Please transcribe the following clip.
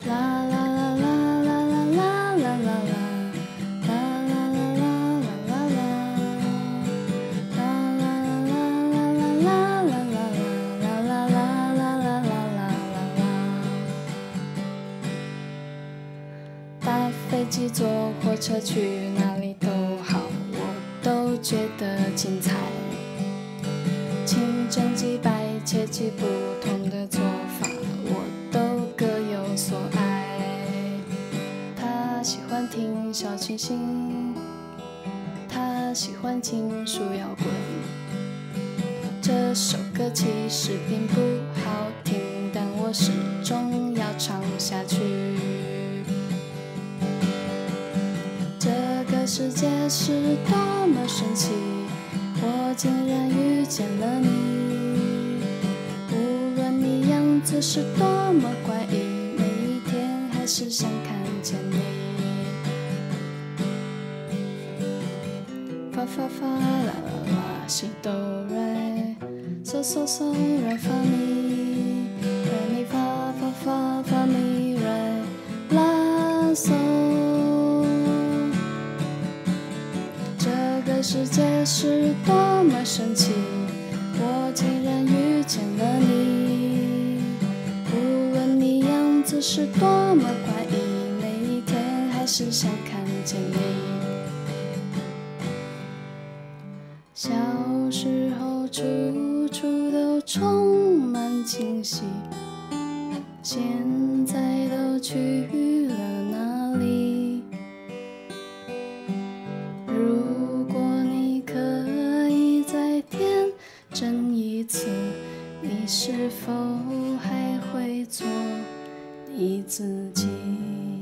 搭飞机坐火车去哪里都好，我都觉得精彩。清蒸鸡白切几不同的做法，我都各有所爱。他喜欢听小清新，他喜欢听树摇滚。这首歌其实并不好听，但我始终要唱下去。这个世界是多么神奇，我竟然遇见了你。无论你样子是多么怪异，每一天还是想看见你。发发发啦啦啦，西哆来，嗦嗦嗦来发咪，来咪发发发发咪来啦嗦。这个世界是多么神奇，我竟然遇见了你。无论你样子是多么怪异，每一天还是想看见你。小时候处处都充满惊喜，现在都去了哪里？如果你可以再天真一次，你是否还会做你自己？